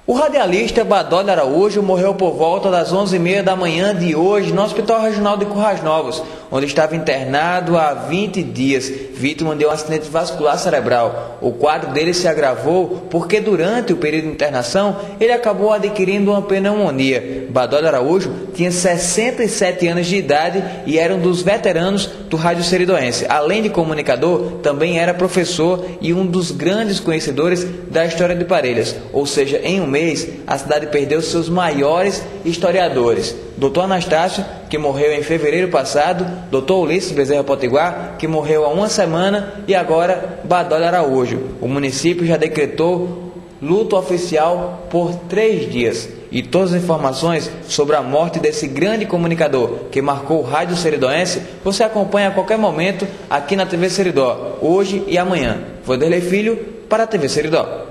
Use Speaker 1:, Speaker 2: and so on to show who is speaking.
Speaker 1: O radialista Badolho Araújo morreu por volta das 11h30 da manhã de hoje no Hospital Regional de Currais Novos, onde estava internado há 20 dias, vítima de um acidente vascular cerebral. O quadro dele se agravou porque durante o período de internação ele acabou adquirindo uma pneumonia. Badolho Araújo tinha 67 anos de idade e era um dos veteranos do rádio seridoense. Além de comunicador, também era professor e um dos grandes conhecedores da história de Parelhas, ou seja, em um mês a cidade perdeu seus maiores historiadores. Dr. Anastácio, que morreu em fevereiro passado, Dr. Ulisses Bezerra Potiguar, que morreu há uma semana, e agora Badolho Araújo. O município já decretou luto oficial por 3 dias. E todas as informações sobre a morte desse grande comunicador que marcou o rádio seridoense, você acompanha a qualquer momento aqui na TV Seridó, hoje e amanhã. Vanderlei Filho para a TV Seridó.